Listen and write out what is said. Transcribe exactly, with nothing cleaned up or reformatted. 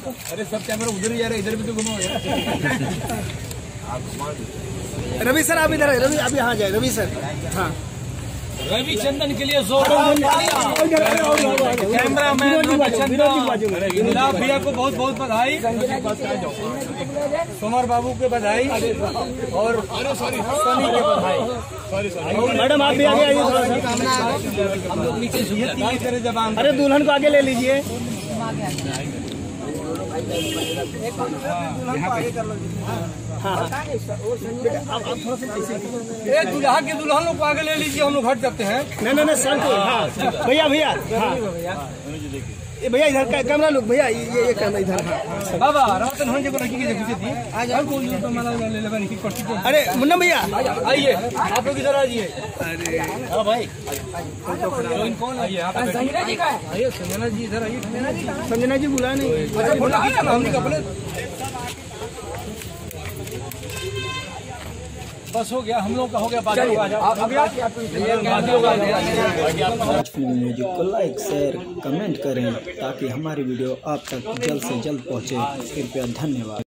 अरे सब कैमरा उधर ही जा रहा है, इधर भी तो घुमाओ यार। रवि सर आप इधर है, रवि आप यहाँ जाए, रवि सर। हाँ रवि चंदन के लिए जोर कैमरा मैन गुलाब भैया को बहुत बहुत बधाई, सोमर बाबू के बधाई और सनी के बधाई। मैडम आप भी आगे आइए, हम लोग नीचे तेरे जबान। अरे दुल्हन को आगे ले लीजिए। हाँ आप थोड़ा सा ए दुल्हा के दुल्हन लोग को आगे ले लीजिए, हम लोग हट जाते हैं। नहीं नहीं नहीं सर को। हाँ भैया भैया भैया इधर का कैमरा लुक भैया, ये ये कैमरा इधर। हाँ बाबा रातन होने को लड़की के पूछे थी आज हम कौन तो माला ले ले बनी पट्टी। अरे मुन्ना भैया आइए, आप लोग इधर आइए। अरे हां भाई कौन आइए, आप संजना जी का आइए। संजना जी इधर आइए। संजना जी बुला नहीं। अच्छा फोटो खींचना हमने कपड़े बस हो गया, हम लोग का हो गया। बाकी राज फिल्म म्यूजिक को लाइक शेयर कमेंट करें ताकि हमारी वीडियो आप तक जल्द से जल्द पहुंचे। कृपया धन्यवाद।